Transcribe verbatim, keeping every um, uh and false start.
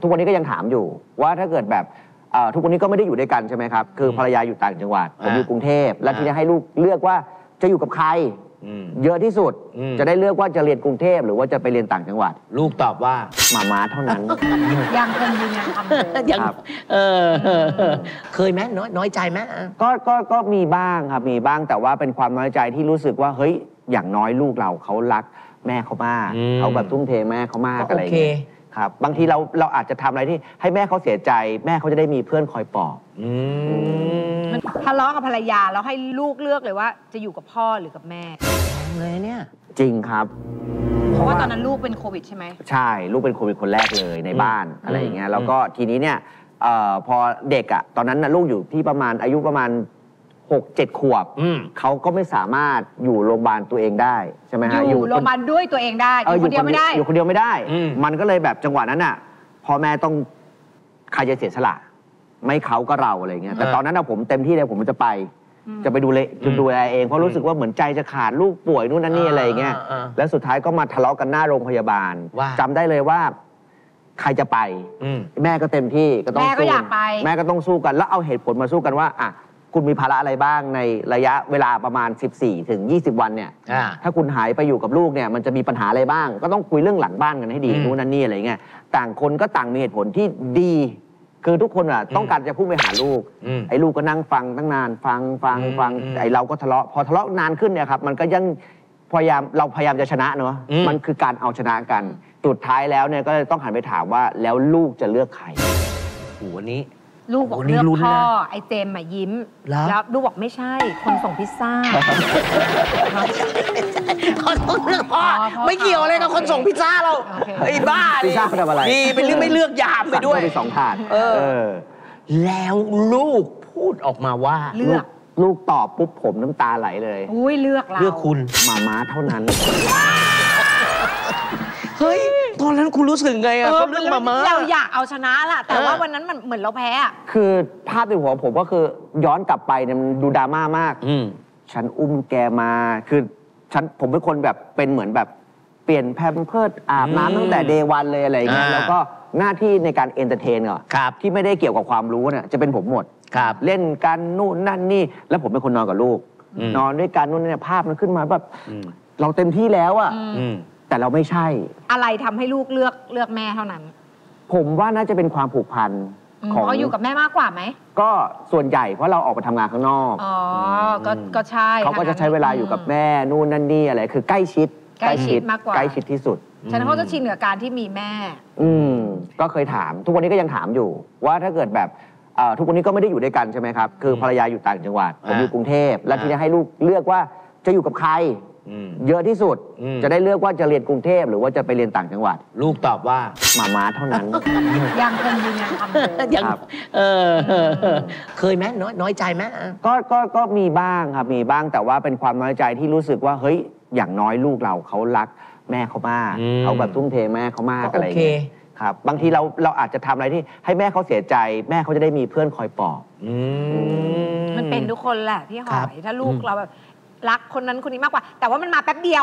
ทุกวันนี้ก็ยังถามอยู่ว่าถ้าเกิดแบบทุกวันนี้ก็ไม่ได้อยู่ด้วยกันใช่ไหมครับคือภรรยาอยู่ต่างจังหวัดผมอยู่กรุงเทพแล้วทีนี้ให้ลูกเลือกว่าจะอยู่กับใครเยอะที่สุดจะได้เลือกว่าจะเรียนกรุงเทพหรือว่าจะไปเรียนต่างจังหวัดลูกตอบว่าหมาม้าเท่านั้นยังคงยืนยันคำเดิมยังเออเคยไหมน้อยน้อยใจไหมก็ก็ก็มีบ้างครับมีบ้างแต่ว่าเป็นความน้อยใจที่รู้สึกว่าเฮ้ยอย่างน้อยลูกเราเขารักแม่เขามากเขาแบบทุ่มเทแม่เขามากอะไรอย่างเงี้ยครับบางทีเราเราอาจจะทำอะไรที่ให้แม่เขาเสียใจแม่เขาจะได้มีเพื่อนคอยปลอบทะเลาะกับภรรยาแล้วให้ลูกเลือกเลยว่าจะอยู่กับพ่อหรือกับแม่เลยเนี่ยจริงครับเพราะว่าตอนนั้นลูกเป็นโควิดใช่ไหมใช่ลูกเป็นโควิดคนแรกเลยในบ้านอะไรอย่างเงี้ยแล้วก็ทีนี้เนี่ยพอเด็กอ่ะตอนนั้นนะลูกอยู่ที่ประมาณอายุประมาณหกเจ็ดขวบเขาก็ไม่สามารถอยู่โรงพยาบาลตัวเองได้ใช่ไหมฮะอยู่โรงพยาบาลด้วยตัวเองได้อยู่คนเดียวไม่ได้อยู่คนเดียวไม่ได้มันก็เลยแบบจังหวะนั้นอ่ะพ่อแม่ต้องใครจะเสียสละไม่เขาก็เราอะไรเงี้ยแต่ตอนนั้นผมเต็มที่เลยผมจะไปจะไปดูแลดูแลเองเพราะรู้สึกว่าเหมือนใจจะขาดลูกป่วยนู่นนั่นนี่อะไรเงี้ยแล้วสุดท้ายก็มาทะเลาะกันหน้าโรงพยาบาลจำได้เลยว่าใครจะไปแม่ก็เต็มที่ก็ต้องแม่ก็อยากไปแม่ก็ต้องสู้กันแล้วเอาเหตุผลมาสู้กันว่าอ่ะคุณมีภาระอะไรบ้างในระยะเวลาประมาณ สิบสี่ถึงยี่สิบ วันเนี่ยถ้าคุณหายไปอยู่กับลูกเนี่ยมันจะมีปัญหาอะไรบ้างก็ต้องคุยเรื่องหลังบ้านกันให้ดีนู่นนั่นนี่อะไรเงี้ยต่างคนก็ต่างมีเหตุผลที่ดีคือทุกคนอ่ะต้องการจะพุ่งไปหาลูกไอ้ลูกก็นั่งฟังตั้งนานฟังฟังฟังไอ้เราก็ทะเลาะพอทะเลาะนานขึ้นเนี่ยครับมันก็ยังพยายามเราพยายามจะชนะเนอะมันคือการเอาชนะกันสุดท้ายแล้วเนี่ยก็ต้องหันไปถามว่าแล้วลูกจะเลือกใครโอ้โหวันนี้ลูกบอกเลือกพ่อไอ้เจมมายิ้มแล้วลูกบอกไม่ใช่คนส่งพิซซ่าคนส่งเลือกพ่อไม่เกี่ยวอะไรกับคนส่งพิซซ่าเราไอ้บ้าพิซซ่าทำอะไรนี่เป็นเรื่องไม่เลือกยามไปด้วยสองถาดแล้วลูกพูดออกมาว่าเลือกลูกตอบปุ๊บผมน้ำตาไหลเลยอุ้ยเลือกเราเลือกคุณหมาม้าเท่านั้นเฮ้ยตอนนั้นคุณรู้สึกไงอะก็เรื่องมาม้าเราอยากเอาชนะล่ะแต่ว่าวันนั้นมันเหมือนเราแพ้อะคือภาพในหัวผมก็คือย้อนกลับไปเนี่ยมันดูดราม่ามากฉันอุ้มแกมาคือฉันผมเป็นคนแบบเป็นเหมือนแบบเปลี่ยนแพมเพิร์สอาบน้ำตั้งแต่เดย์วันเลยอะไรเงี้ยแล้วก็หน้าที่ในการเอนเตอร์เทนอ่ะที่ไม่ได้เกี่ยวกับความรู้เนี่ยจะเป็นผมหมดเล่นกันนู่นนั่นนี่แล้วผมเป็นคนนอนกับลูกนอนด้วยกันนู่นนี่ภาพมันขึ้นมาแบบเราเต็มที่แล้วอ่ะแต่เราไม่ใช่อะไรทำให้ลูกเลือกเลือกแม่เท่านั้นผมว่าน่าจะเป็นความผูกพันของเขาอยู่กับแม่มากกว่าไหมก็ส่วนใหญ่เพราะเราออกไปทำงานข้างนอกอ๋อก็ก็ใช่เขาก็จะใช้เวลาอยู่กับแม่นู่นนั่นนี่อะไรคือใกล้ชิดใกล้ชิดมากกว่าใกล้ชิดที่สุดฉะนั้นเขาจะชินกับการที่มีแม่อืมก็เคยถามทุกวันนี้ก็ยังถามอยู่ว่าถ้าเกิดแบบทุกวันนี้ก็ไม่ได้อยู่ด้วยกันใช่ไหมครับคือภรรยาอยู่ต่างจังหวัดผมอยู่กรุงเทพแล้วทีนี้ให้ลูกเลือกว่าจะอยู่กับใครเยอะที่สุดจะได้เลือกว่าจะเรียนกรุงเทพหรือว่าจะไปเรียนต่างจังหวัดลูกตอบว่าหมาม้าเท่านั้นยังคงยืนยันคำเดิมยังเออเคยไหมน้อยน้อยใจไหมก็ก็ก็มีบ้างครับมีบ้างแต่ว่าเป็นความน้อยใจที่รู้สึกว่าเฮ้ยอย่างน้อยลูกเราเขารักแม่เขามากเขาแบบทุ่มเทแม่เขามากอะไรอย่างเงี้ยครับบางทีเราเราอาจจะทำอะไรที่ให้แม่เขาเสียใจแม่เขาจะได้มีเพื่อนคอยปลอบมันเป็นทุกคนแหละพี่หอยถ้าลูกเราแบบรักคนนั้นคนนี้มากกว่าแต่ว่ามันมาแป๊บเดียว